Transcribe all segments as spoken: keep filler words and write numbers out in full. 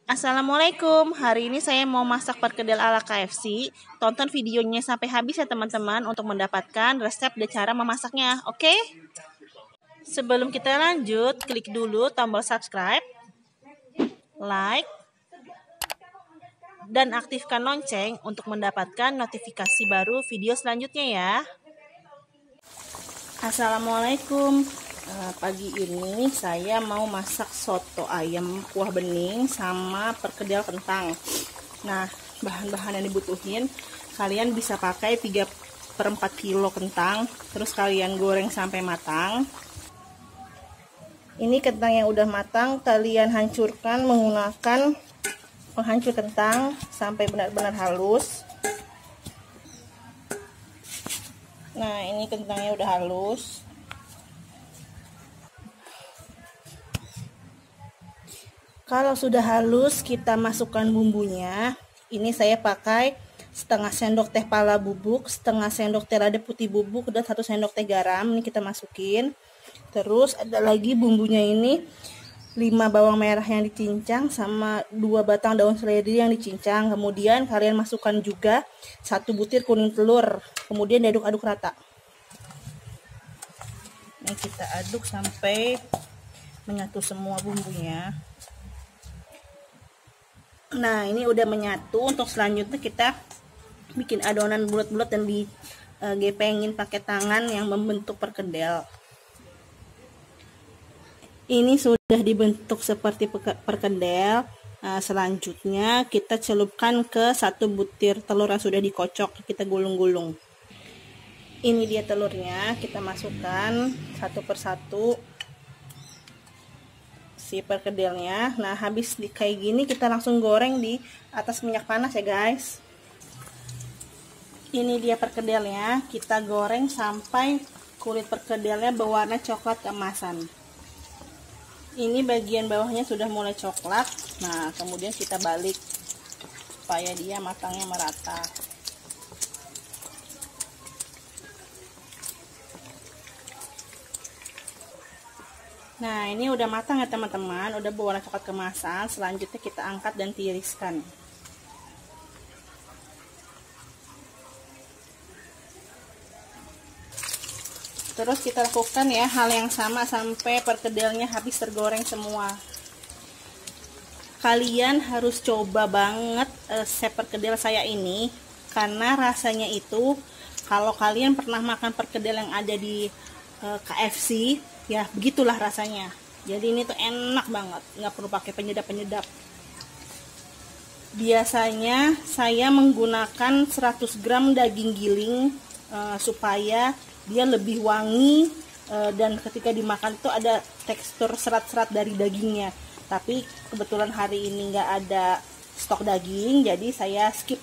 Assalamualaikum, hari ini saya mau masak perkedel ala K F C. Tonton videonya sampai habis ya teman-teman untuk mendapatkan resep dan cara memasaknya, oke? Sebelum kita lanjut, klik dulu tombol subscribe, like, dan aktifkan lonceng untuk mendapatkan notifikasi baru video selanjutnya ya. Assalamualaikum. Uh, pagi ini saya mau masak soto ayam kuah bening sama perkedel kentang. Nah, bahan-bahan yang dibutuhin, kalian bisa pakai tiga per empat kilo kentang, terus kalian goreng sampai matang. Ini kentang yang udah matang, kalian hancurkan menggunakan penghancur kentang sampai benar-benar halus. Nah, ini kentangnya udah halus. Kalau sudah halus, kita masukkan bumbunya. Ini saya pakai setengah sendok teh pala bubuk, setengah sendok teh lada putih bubuk, dan satu sendok teh garam. Ini kita masukin. Terus ada lagi bumbunya ini, lima bawang merah yang dicincang sama dua batang daun seledri yang dicincang. Kemudian kalian masukkan juga satu butir kuning telur. Kemudian diaduk-aduk rata. Ini kita aduk sampai menyatu semua bumbunya. Nah, ini udah menyatu. Untuk selanjutnya kita bikin adonan bulat-bulat dan digepengin pakai tangan yang membentuk perkedel. Ini sudah dibentuk seperti perkedel. Nah, selanjutnya kita celupkan ke satu butir telur yang sudah dikocok, kita gulung-gulung. Ini dia telurnya, kita masukkan satu persatu si perkedelnya. Nah, habis di kayak gini kita langsung goreng di atas minyak panas ya guys. Ini dia perkedelnya, kita goreng sampai kulit perkedelnya berwarna coklat keemasan. Ini bagian bawahnya sudah mulai coklat. Nah, kemudian kita balik supaya dia matangnya merata. Nah, ini udah matang ya teman-teman, udah berwarna coklat keemasan. Selanjutnya kita angkat dan tiriskan. Terus kita lakukan ya hal yang sama sampai perkedelnya habis tergoreng semua. Kalian harus coba banget resep perkedel saya ini, karena rasanya itu kalau kalian pernah makan perkedel yang ada di uh, K F C, ya begitulah rasanya. Jadi ini tuh enak banget, nggak perlu pakai penyedap-penyedap. Biasanya saya menggunakan seratus gram daging giling uh, supaya dia lebih wangi uh, dan ketika dimakan itu ada tekstur serat-serat dari dagingnya. Tapi kebetulan hari ini nggak ada stok daging, jadi saya skip.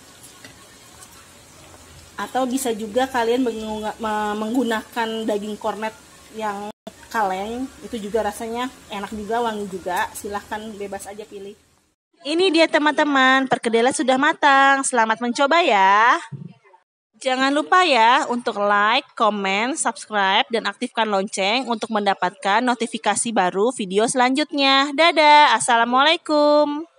Atau bisa juga kalian menggunakan daging kornet yang kaleng, itu juga rasanya enak juga, wangi juga. Silahkan bebas aja pilih. Ini dia teman-teman, perkedelnya sudah matang. Selamat mencoba ya. Jangan lupa ya untuk like, komen, subscribe, dan aktifkan lonceng untuk mendapatkan notifikasi baru video selanjutnya. Dadah, assalamualaikum.